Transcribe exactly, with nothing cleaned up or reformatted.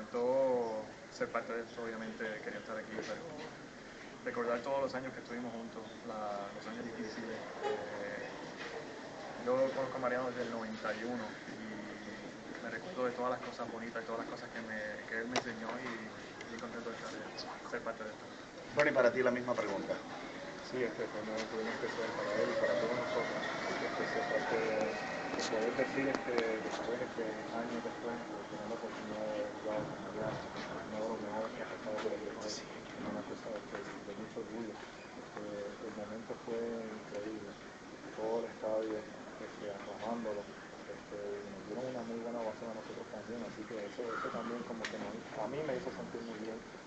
encantó ser parte de esto, obviamente quería estar aquí, pero recordar todos los años que estuvimos juntos, la, los años difíciles. Eh, yo conozco a Mariano desde el noventa y uno y me recuerdo de todas las cosas bonitas, de todas las cosas que, me, que él me enseñó y muy contento de estar, de ser parte de esto. Bueno, y para ti la misma pregunta. Sí, este fue un momento bien especial para él y para todos nosotros, este, ser parte de, de poder decir este, después, este, años después, de tener la oportunidad de haber jugado con Mariano, uno de los mejores que ha pasado por el béisbol, es una cosa este, de mucho orgullo. Este, el momento fue increíble, todo el estadio este, aclamándolo, este, y nos dieron una muy buena ovación a nosotros también, así que eso, eso también como que nos, a mí me hizo sentir muy bien.